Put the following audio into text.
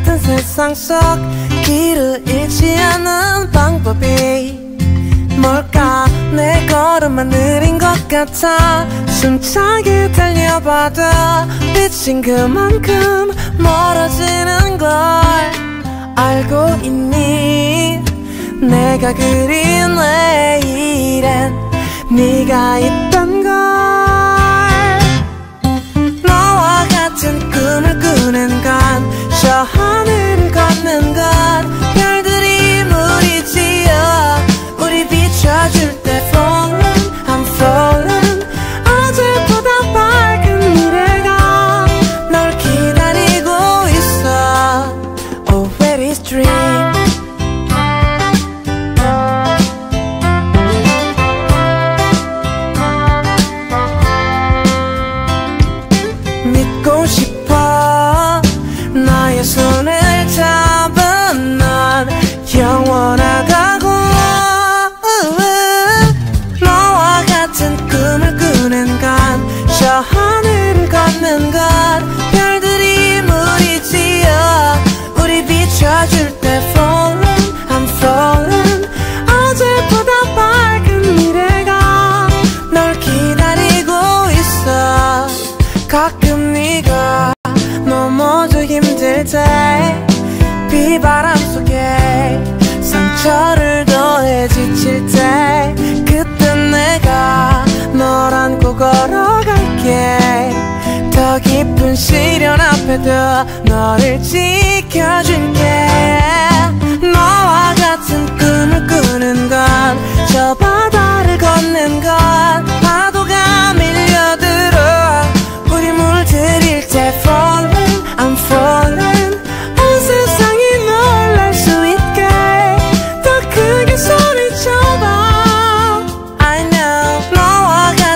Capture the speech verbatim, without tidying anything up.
같은 세상 속 길을 잃지 않는 방법이 뭘까? 내 걸음만 느린 것 같아. 숨차게 달려봐도 빛인 그만큼 멀어지는 걸 알고 있니? 내가 그린 내일엔 네가 있단 걸. 너와 같은 꿈을 꾸는 건 저 하늘을 걷는 것 별들이 물이 지어 우리 비춰줄 때 falling I'm falling 어제보다 밝은 미래가 널 기다리고 있어. Oh where is dream. 믿고 싶어 나의 손을 잡은 넌 영원하다고. 너와 같은 꿈을 꾸는 건 저 하늘을 걷는 것 별들이 물이 지어 우리 비춰줄 때 falling I'm falling 어제보다 밝은 미래가 널 기다리고 있어. 가끔 네가 넘어져 힘들 때 비바람 속에 상처를 더해 지칠 때 그때 내가 널 안고 걸어갈게. 더 깊은 시련 앞에도 너를 지켜줄게. 너와 같은 꿈을 꾸는 건 저 바다를 걷는 건